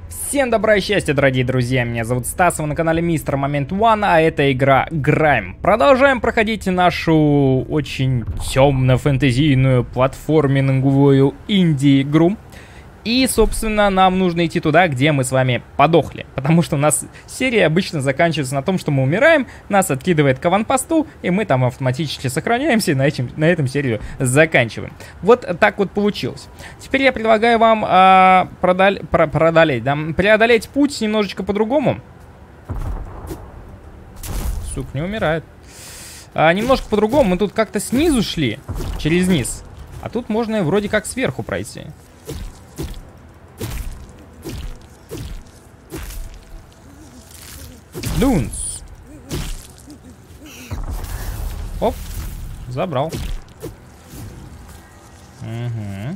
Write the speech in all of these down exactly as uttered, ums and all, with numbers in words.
Всем добра и счастья, дорогие друзья, меня зовут Стас, вы на канале Мистер Момент One, а это игра Грайм. Продолжаем проходить нашу очень темно-фэнтезийную платформинговую инди-игру. И, собственно, нам нужно идти туда, где мы с вами подохли. Потому что у нас серия обычно заканчивается на том, что мы умираем, нас откидывает к аванпосту, и мы там автоматически сохраняемся, и на, этим, на этом серию заканчиваем. Вот так вот получилось. Теперь я предлагаю вам а, продаль, про, продолеть, да, преодолеть путь немножечко по-другому. Сук, не умирает. А, немножко по-другому. Мы тут как-то снизу шли, через низ. А тут можно вроде как сверху пройти. Дунс. Оп. Забрал. Угу.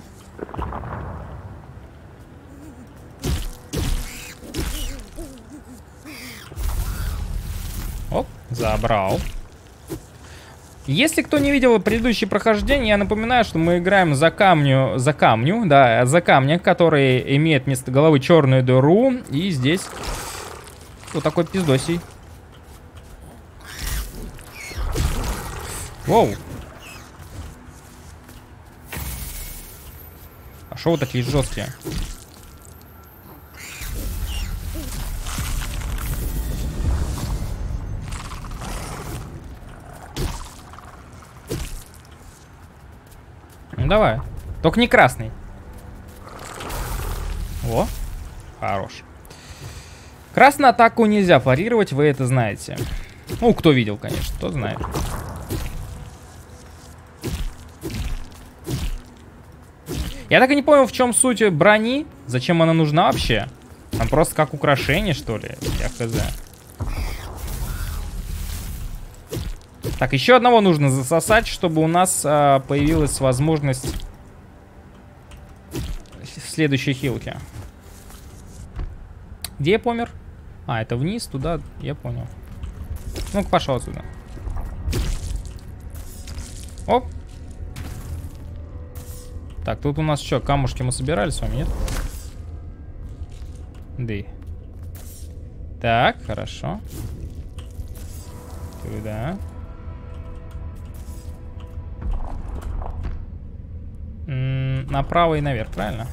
Оп. Забрал. Если кто не видел предыдущие прохождения, я напоминаю, что мы играем за камню, за камню, да, за камня, который имеет вместо головы черную дыру. И здесь вот такой пиздосий. Воу. А шо вы такие жесткие? Ну давай. Только не красный. О, хорош. Красную атаку нельзя парировать, вы это знаете. Ну, кто видел, конечно, тот знает. Я так и не понял, в чем суть брони. Зачем она нужна вообще? Там просто как украшение, что ли? Я хз. Так, еще одного нужно засосать, чтобы у нас а, появилась возможность в следующей хилке. Где я помер? А, это вниз, туда, я понял. Ну-ка, пошел отсюда. Оп. Так, тут у нас что, камушки мы собирали с вами, нет? Да. Так, хорошо. Туда. М-м, направо и наверх, правильно?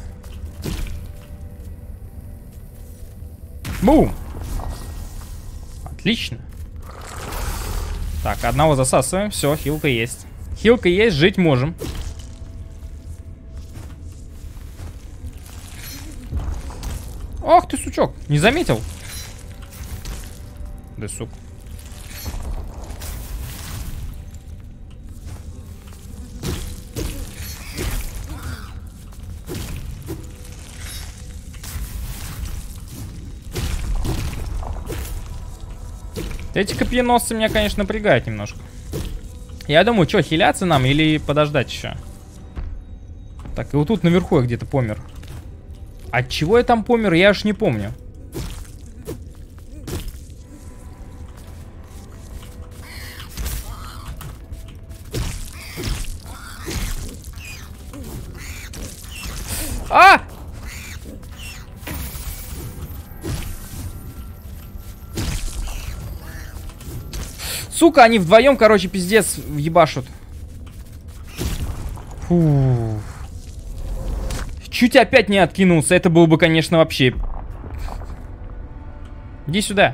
Бум! Отлично. Так, одного засасываем. Все, хилка есть. Хилка есть, жить можем. Ох ты, сучок, не заметил? Да, сук. Эти копьеносцы меня, конечно, напрягают немножко. Я думаю, что, хиляться нам или подождать еще? Так, и вот тут наверху я где-то помер. От чего я там помер, я аж не помню. А! Сука, они вдвоем, короче, пиздец ебашут. Фу. Чуть опять не откинулся. Это было бы, конечно, вообще... Иди сюда.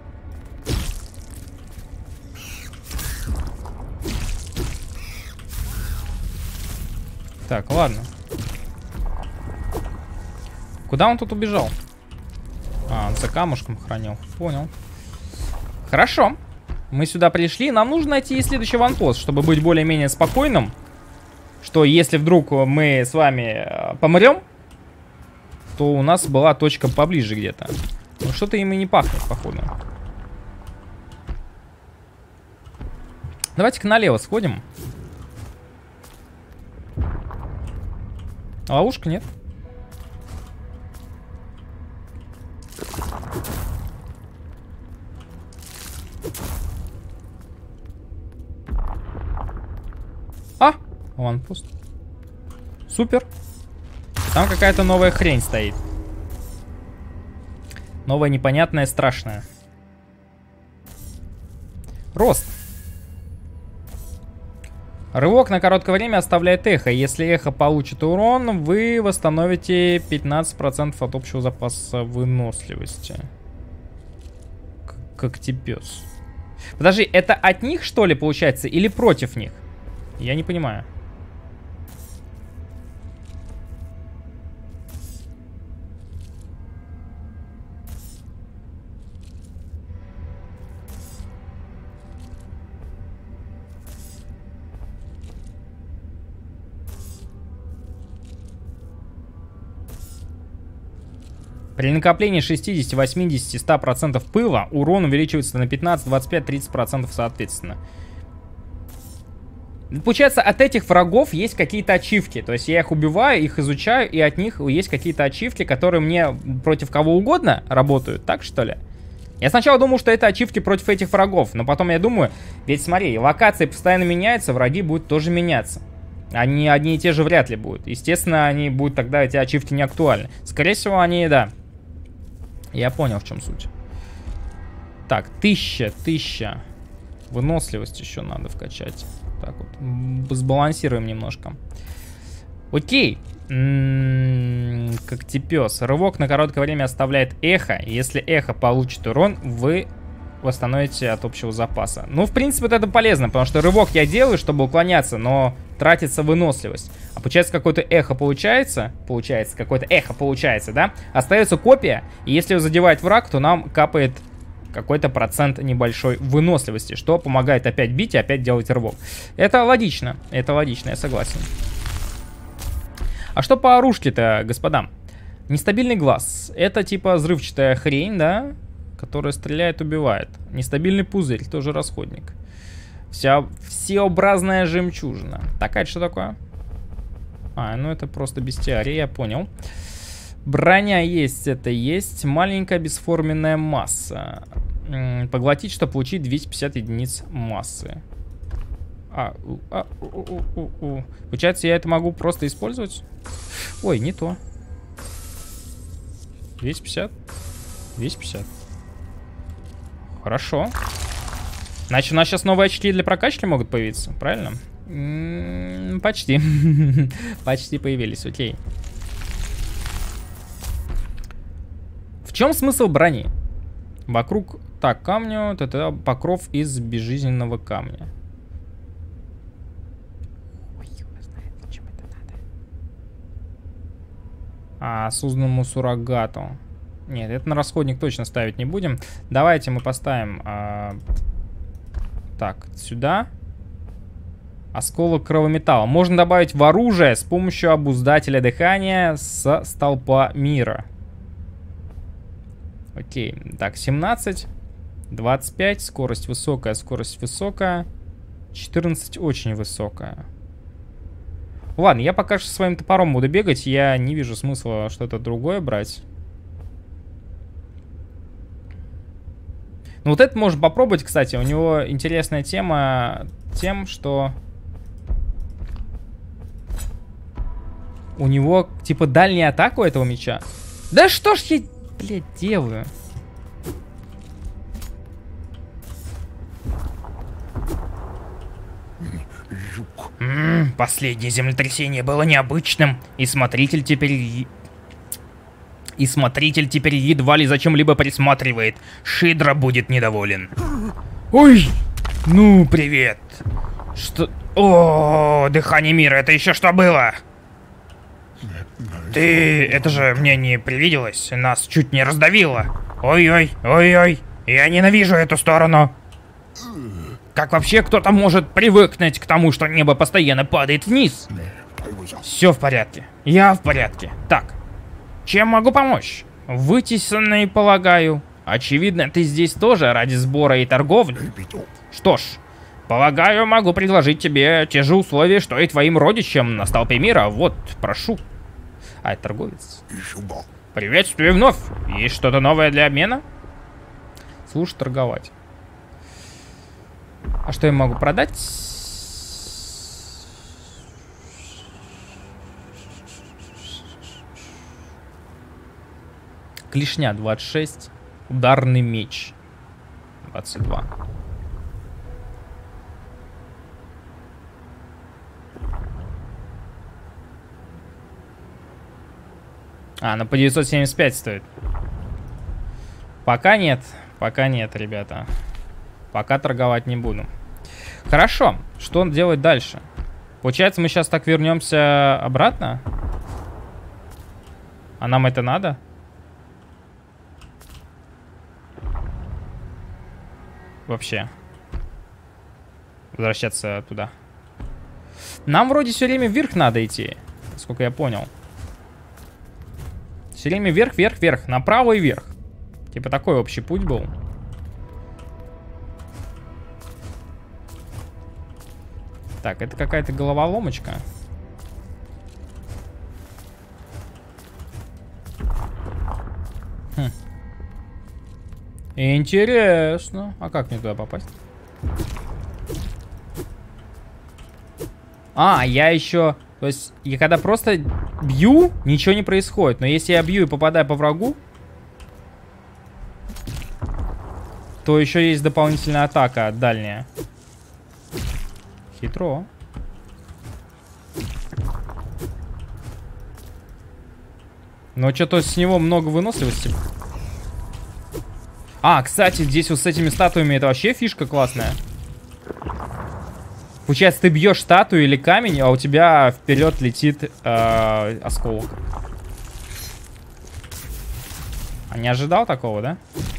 Так, ладно. Куда он тут убежал? А, он за камушком хранил. Понял. Хорошо. Мы сюда пришли. Нам нужно найти следующий ванпост, чтобы быть более-менее спокойным. Что если вдруг мы с вами помрем, то у нас была точка поближе где-то. Ну что-то им и не пахнет, походу. Давайте-ка налево сходим. Ловушка нет. А! Аванпост. Супер. Там какая-то новая хрень стоит. Новое, непонятное, страшное. Рост. Рывок на короткое время оставляет эхо. Если эхо получит урон, вы восстановите пятнадцать процентов от общего запаса выносливости. Когтепёс. Подожди, это от них, что ли, получается? Или против них? Я не понимаю. При накоплении шестьдесят, восемьдесят, сто процентов пыла урон увеличивается на пятнадцать, двадцать пять, тридцать процентов соответственно. Получается, от этих врагов есть какие-то ачивки. То есть я их убиваю, их изучаю, и от них есть какие-то ачивки, которые мне против кого угодно работают. Так, что ли? Я сначала думал, что это ачивки против этих врагов. Но потом я думаю, ведь смотри, локации постоянно меняются, враги будут тоже меняться. Они одни и те же вряд ли будут. Естественно, они будут тогда, эти ачивки, не актуальны. Скорее всего, они, да. Я понял, в чем суть. Так, тысяча, тысяча. Выносливость еще надо вкачать. Так вот, сбалансируем немножко. Окей. М-м-м, когтепёс. Рывок на короткое время оставляет эхо. Если эхо получит урон, вы восстановите от общего запаса. Ну, в принципе, вот это полезно, потому что рывок я делаю, чтобы уклоняться, но тратится выносливость. А получается, какое-то эхо получается. Получается, какое-то эхо получается, да? Остается копия, и если задевает враг, то нам капает какой-то процент небольшой выносливости, что помогает опять бить и опять делать рывок. Это логично, это логично, я согласен. А что по оружке-то, господа? Нестабильный глаз. Это типа взрывчатая хрень, да? Которая стреляет, убивает. Нестабильный пузырь, тоже расходник. Вся всеобразная жемчужина. Так, а это что такое? А, ну это просто бестиарий, я понял. Броня есть, это есть. Маленькая бесформенная масса. М-м, поглотить, чтобы получить двести пятьдесят единиц массы. А, у, а, у, у, у, у. Получается, я это могу просто использовать? Ой, не то. двести пятьдесят. двести пятьдесят. Хорошо. Значит, у нас сейчас новые очки для прокачки могут появиться, правильно? М-м, почти. Почти появились, окей. В чем смысл брони? Вокруг... Так, камню... Это покров из безжизненного камня. Ой, знает, зачем это надо. А, созданному суррогату. Нет, это на расходник точно ставить не будем. Давайте мы поставим... А... Так, сюда. Осколок кровометалла. Можно добавить в оружие с помощью обуздателя дыхания с столпа мира. Окей, так, семнадцать, двадцать пять, скорость высокая, скорость высокая, четырнадцать очень высокая. Ладно, я пока что своим топором буду бегать, я не вижу смысла что-то другое брать. Ну вот это можно попробовать, кстати, у него интересная тема тем, что у него типа дальняя атака у этого меча. Да что ж я... Блядь, делаю. М-м, последнее землетрясение было необычным, и смотритель теперь... И смотритель теперь едва ли зачем-либо присматривает. Шидра будет недоволен. Ой! Ну, привет. Что... О, дыхание мира, это еще что было? Ты... Это же мне не привиделось. Нас чуть не раздавило. Ой-ой, ой-ой. Я ненавижу эту сторону. Как вообще кто-то может привыкнуть к тому, что небо постоянно падает вниз? Все в порядке. Я в порядке. Так. Чем могу помочь? Вытесанный, полагаю. Очевидно, ты здесь тоже ради сбора и торговли. Что ж, полагаю, могу предложить тебе те же условия, что и твоим родичам на столпе мира. Вот, прошу. А, это торговец. Приветствую вновь. Есть что-то новое для обмена? Слушай, торговать. А что я могу продать? Клешня двадцать шесть. Ударный меч. двадцать два. А, ну по девятьсот семьдесят пять стоит. Пока нет. Пока нет, ребята. Пока торговать не буду. Хорошо. Что он делает дальше? Получается, мы сейчас так вернемся обратно? А нам это надо? Вообще. Возвращаться туда. Нам вроде все время вверх надо идти. Насколько я понял. Все время вверх, вверх, вверх. Направо и вверх. Типа такой общий путь был. Так, это какая-то головоломочка. Хм. Интересно. А как мне туда попасть? А, я еще... То есть, я когда просто бью, ничего не происходит. Но если я бью и попадаю по врагу, то еще есть дополнительная атака дальняя. Хитро. Но что-то с него много выносливости. А, кстати, здесь вот с этими статуями это вообще фишка классная. Получается, ты бьешь статую или камень, а у тебя вперед летит э, осколок. А не ожидал такого, да?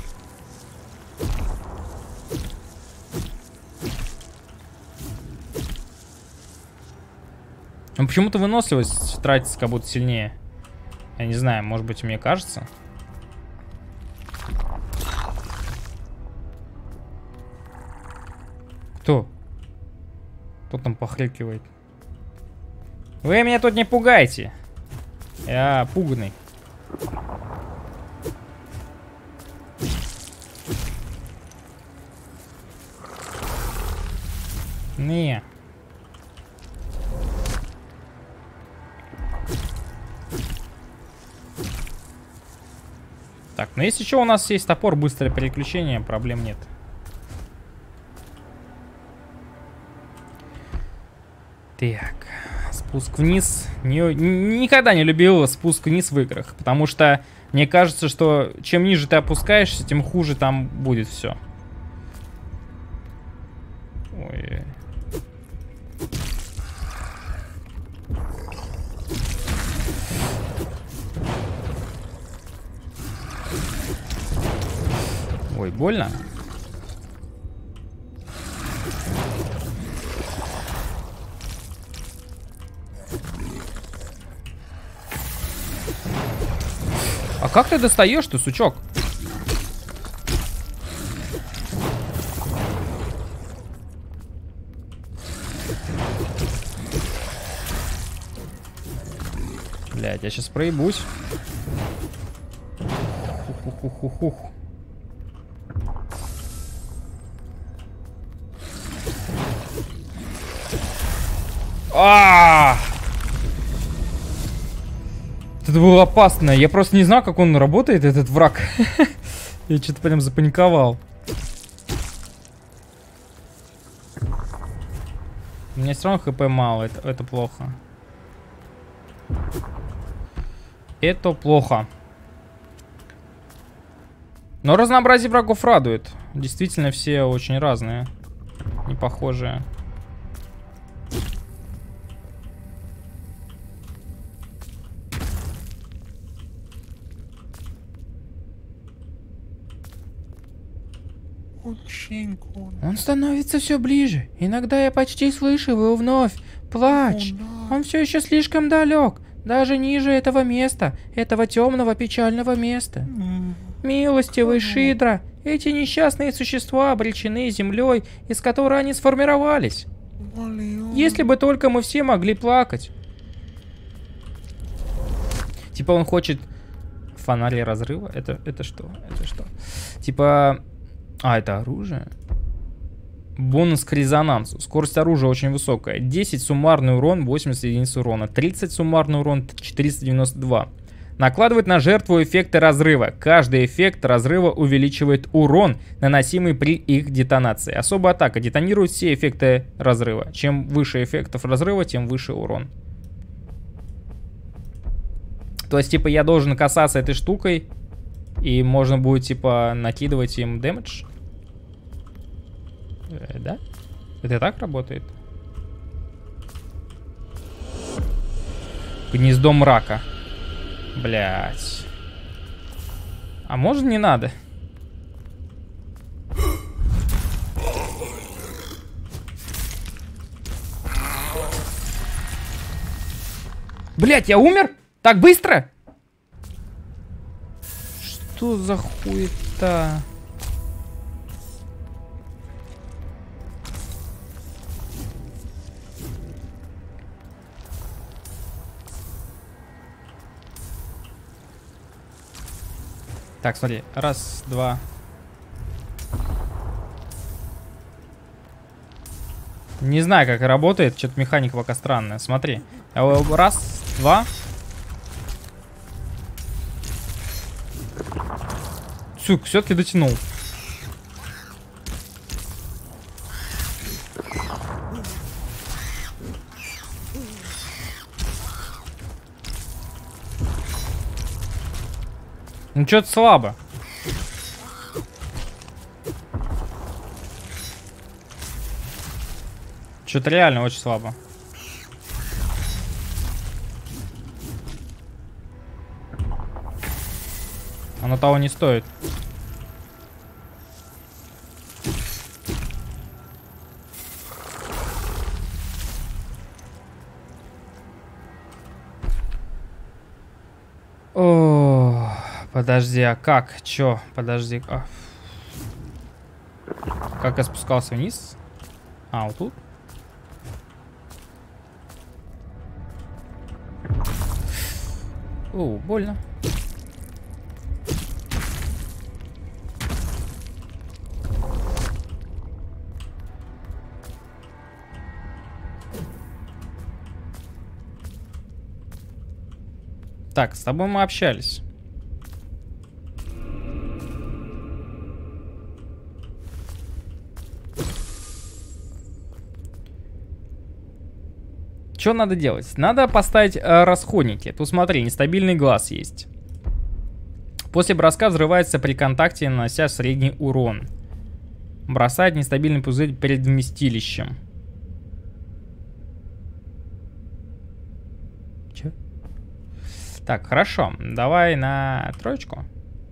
Ну, почему-то выносливость тратится как будто сильнее. Я не знаю, может быть, мне кажется. Кто? Кто там похрюкивает? Вы меня тут не пугайте. Я пуганый. Не. Так, ну если что, у нас есть топор, быстрое переключение, проблем нет. Так, спуск вниз. Не, никогда не любил спуск вниз в играх, потому что мне кажется, что чем ниже ты опускаешься, тем хуже там будет все. Ой. Ой, больно. А как ты достаешь-то, сучок? Блядь, я сейчас проебусь. Хух-хух-хух-хух. А! Это было опасно. Я просто не знал, как он работает, этот враг. Я что-то прям запаниковал. У меня все равно хп мало. Это, это плохо. Это плохо. Но разнообразие врагов радует. Действительно, все очень разные. Не похожие. Он становится все ближе. Иногда я почти слышу его вновь. Плач. Он все еще слишком далек. Даже ниже этого места. Этого темного печального места. Милостивый Шидра. Эти несчастные существа обречены землей, из которой они сформировались. Если бы только мы все могли плакать. Типа он хочет... Фонарь разрыва? Это, это что? Это что? Типа... А, это оружие? Бонус к резонансу. Скорость оружия очень высокая. десять суммарный урон, восемьдесят единиц урона. тридцать суммарный урон, четыреста девяносто два. Накладывает на жертву эффекты разрыва. Каждый эффект разрыва увеличивает урон, наносимый при их детонации. Особая атака детонирует все эффекты разрыва. Чем выше эффектов разрыва, тем выше урон. То есть, типа, я должен касаться этой штукой, и можно будет, типа, накидывать им дэмэдж? Э, да? Это так работает? Гнездо мрака. Блять. А может не надо? Блять, я умер? Так быстро? Что за хуета? Так, смотри. Раз, два. Не знаю, как работает. Что-то механика пока странная. Смотри. Раз, два. Сука, все-таки дотянул. Ну, что-то слабо. Что-то реально очень слабо. Оно того не стоит. О, подожди, а как? Чё? Подожди. А. Как я спускался вниз? А, вот тут? О, больно. Так, с тобой мы общались. Что надо делать? Надо поставить э, расходники. Тут смотри, нестабильный глаз есть. После броска взрывается при контакте, нанося средний урон. Бросает нестабильный пузырь перед вместилищем. Че? Так, хорошо. Давай на троечку.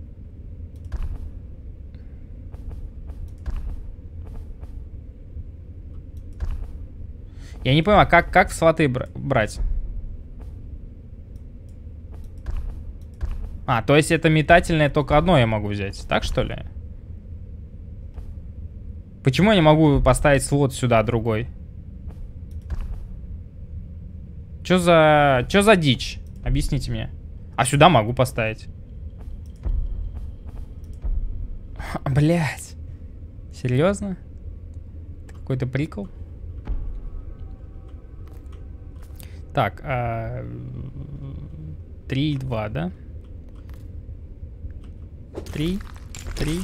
Я не понимаю, как, как в сваты бр брать? А, то есть это метательное только одно я могу взять. Так что ли? Почему я не могу поставить слот сюда другой? Чё за... Чё за дичь? Объясните мне. А сюда могу поставить. Блять. Серьезно? Какой-то прикол? Так, а... три и два, да? три, три.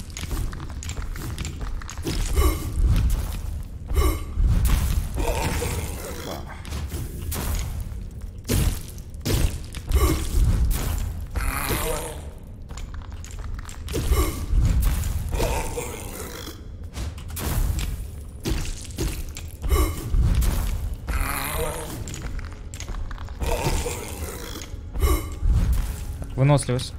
Выносливость.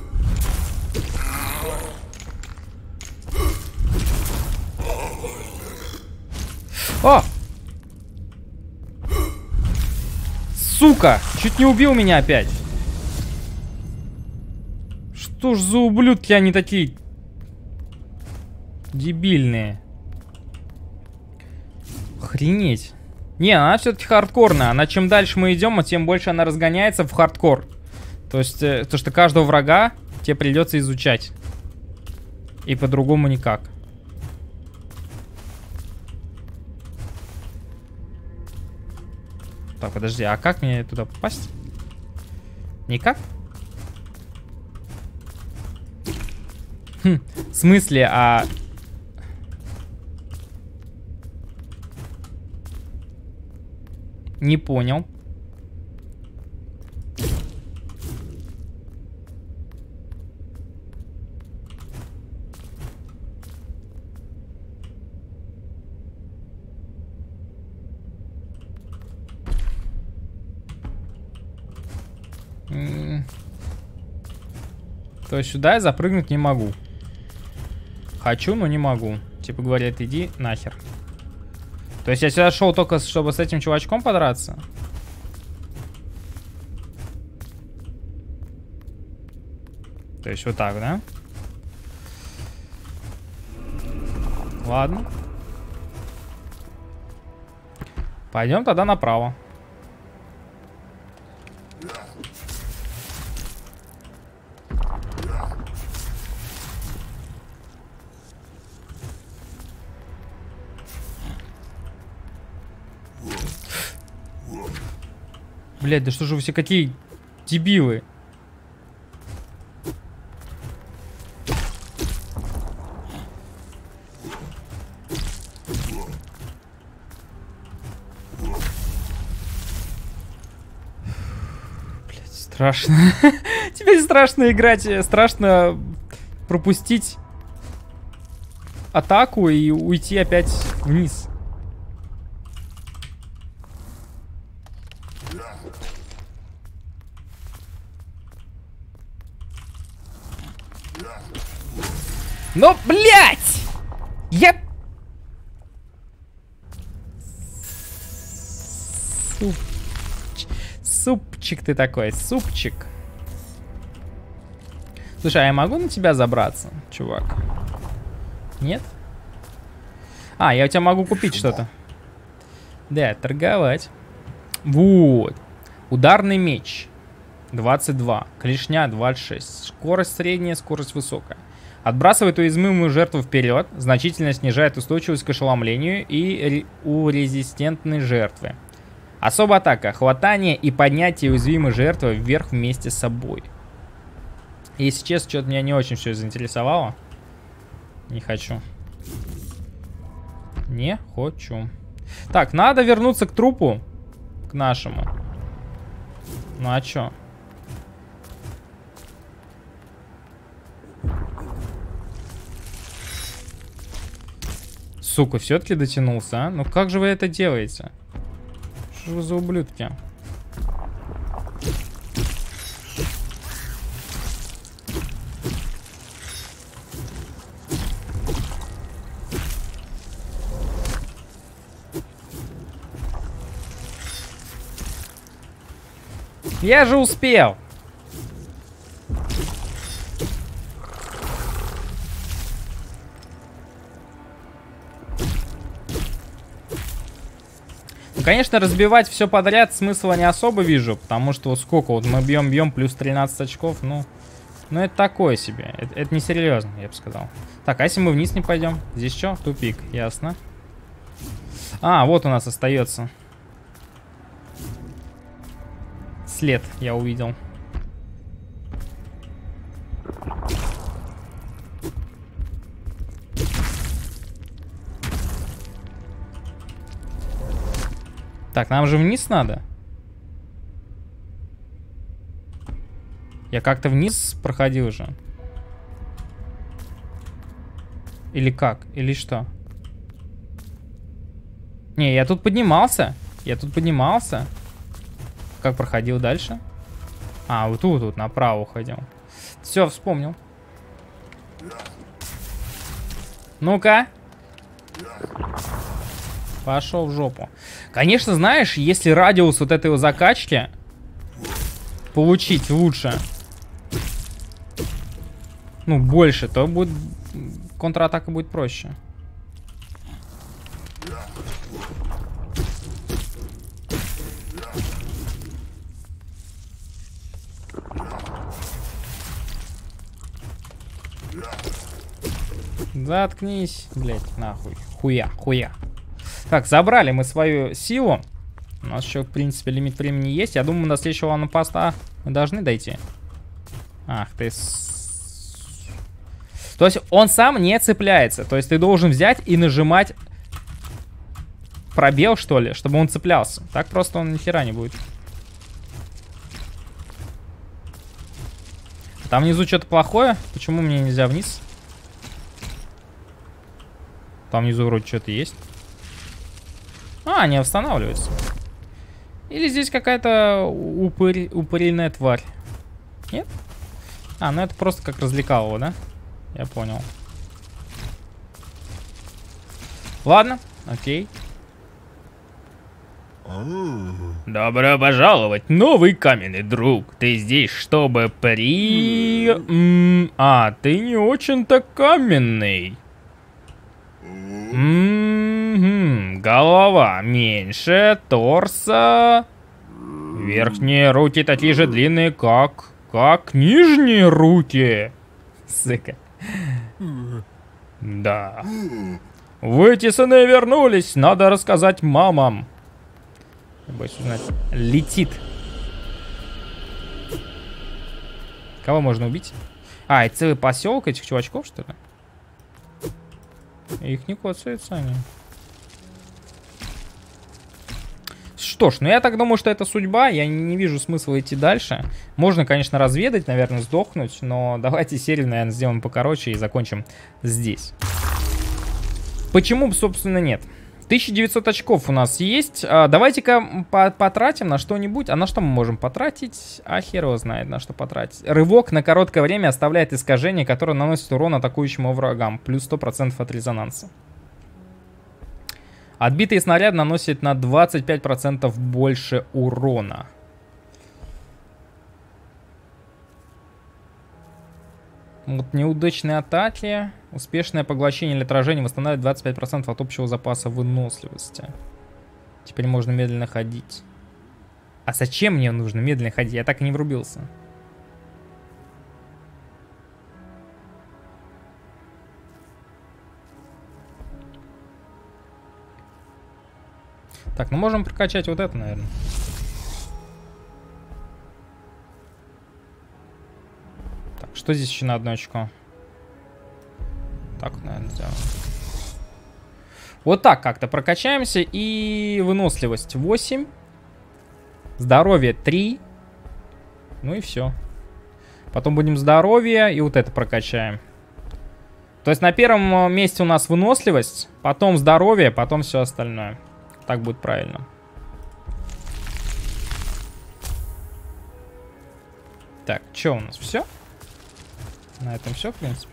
О! Сука! Чуть не убил меня опять. Что ж за ублюдки они такие дебильные. Охренеть. Не, она все-таки хардкорная. Она чем дальше мы идем, тем больше она разгоняется в хардкор. То есть, э, то, что каждого врага тебе придется изучать. И по-другому никак. Так, подожди, а как мне туда попасть? Никак? Хм, в смысле, а... Не понял. То есть сюда я запрыгнуть не могу. Хочу, но не могу. Типа говорят, иди нахер. То есть я сюда шел только, чтобы с этим чувачком подраться? То есть вот так, да? Ладно. Пойдем тогда направо. Блять, да что же вы все какие дебилы? Блять, страшно. Теперь страшно играть, страшно пропустить атаку и уйти опять вниз. Но, блядь! Я... Суп... Супчик ты такой, супчик. Слушай, а я могу на тебя забраться, чувак? Нет? А, я у тебя могу купить что-то. Да, торговать. Вот. Ударный меч. двадцать два. Клешня двадцать шесть. Скорость средняя, скорость высокая. Отбрасывает уязвимую жертву вперед, значительно снижает устойчивость к ошеломлению и у резистентной жертвы. Особая атака. Хватание и поднятие уязвимой жертвы вверх вместе с собой. Если честно, что-то меня не очень все заинтересовало. Не хочу. Не хочу. Так, надо вернуться к трупу. К нашему. Ну а чё? Сука, все-таки дотянулся, а? Ну как же вы это делаете? Что вы за ублюдки? Я же успел. Конечно, разбивать все подряд смысла не особо вижу, потому что вот сколько вот мы бьем-бьем, плюс тринадцать очков, ну, ну это такое себе, это, это несерьезно, я бы сказал. Так, а если мы вниз не пойдем? Здесь что? Тупик, ясно. А, вот у нас остается. След я увидел. Так, нам же вниз надо. Я как-то вниз проходил же. Или как? Или что? Не, я тут поднимался. Я тут поднимался. Как проходил дальше? А, вот тут, вот направо уходил. Все, вспомнил. Ну-ка. Пошел в жопу. Конечно, знаешь, если радиус вот этой закачки получить лучше, ну, больше, то будет контратака будет проще. Заткнись, блять, нахуй. Хуя, хуя. Так, забрали мы свою силу. У нас еще, в принципе, лимит времени есть. Я думаю, до следующего ланопоста мы должны дойти. Ах ты... С... То есть он сам не цепляется. То есть ты должен взять и нажимать пробел, что ли, чтобы он цеплялся. Так просто он ни хера не будет. Там внизу что-то плохое. Почему мне нельзя вниз? Там внизу вроде что-то есть. А, не восстанавливается. Или здесь какая-то упырь, упырильная тварь. Нет? А, ну это просто как развлекалово, да? Я понял. Ладно, окей. Добро пожаловать, новый каменный друг. Ты здесь, чтобы при... М-м, а, ты не очень-то каменный. М-м-м, голова меньше, торса. Верхние руки такие же длинные, как... Как нижние руки. Сука. Да. Вытесаны вернулись. Надо рассказать мамам. Я боюсь узнать. Летит. Кого можно убить? А, это целый поселок этих чувачков, что ли? Их не коцаются они. Что ж, ну я так думаю, что это судьба. Я не вижу смысла идти дальше. Можно, конечно, разведать, наверное, сдохнуть. Но давайте серию, наверное, сделаем покороче и закончим здесь. Почему бы, собственно, нет? тысяча девятьсот очков у нас есть. А, давайте-ка по потратим на что-нибудь. А на что мы можем потратить? А хер его знает, на что потратить. Рывок на короткое время оставляет искажение, которое наносит урон атакующим врагам. Плюс сто процентов от резонанса. Отбитые снаряды наносят на двадцать пять процентов больше урона. Вот неудачные атаки. Успешное поглощение или отражение восстанавливает двадцать пять процентов от общего запаса выносливости. Теперь можно медленно ходить. А зачем мне нужно медленно ходить? Я так и не врубился. Так, ну можем прокачать вот это, наверное. Так, что здесь еще на одно очко? Так, наверное, сделаем. Вот так как-то прокачаемся. И выносливость восемь. Здоровье три. Ну и все. Потом будем здоровье и вот это прокачаем. То есть на первом месте у нас выносливость, потом здоровье, потом все остальное. Так будет правильно. Так, что у нас? Все? На этом все, в принципе.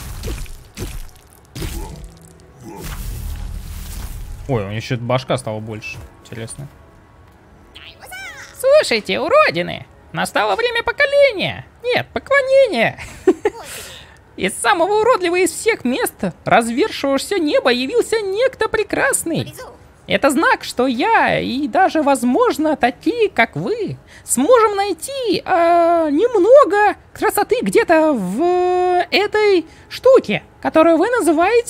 Ой, у него еще башка стала больше. Интересно. Слушайте, уродины! Настало время поколения! Нет, поклонения! Из самого уродливого из всех мест развершившегося неба явился некто прекрасный. Это знак, что я и даже, возможно, такие, как вы, сможем найти э, немного красоты где-то в этой штуке, которую вы называете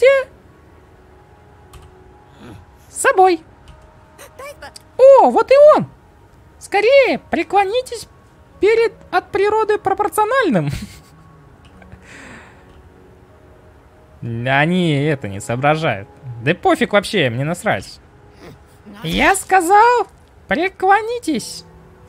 собой. О, вот и он! Скорее, преклонитесь перед от природы пропорциональным. Они это не соображают. Да пофиг вообще, мне насрать. Я сказал, преклонитесь.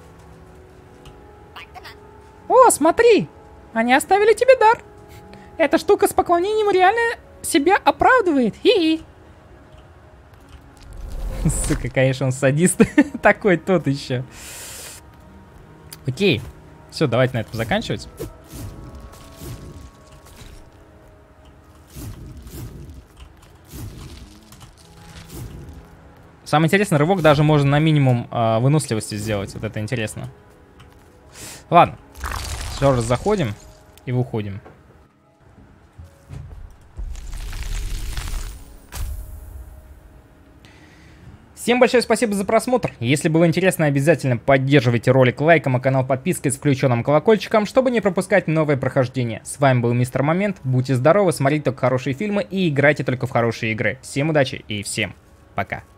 О, смотри, они оставили тебе дар. Эта штука с поклонением реально себя оправдывает. Хи-хи. Сука, конечно, он садист. Такой тот еще. Окей. Все, давайте на этом заканчивать. Самое интересное, рывок даже можно на минимум э, выносливости сделать. Вот это интересно. Ладно. Все же заходим и выходим. Всем большое спасибо за просмотр. Если было интересно, обязательно поддерживайте ролик лайком, а канал подпиской с включенным колокольчиком, чтобы не пропускать новые прохождения. С вами был Мистер Момент. Будьте здоровы, смотрите только хорошие фильмы и играйте только в хорошие игры. Всем удачи и всем пока.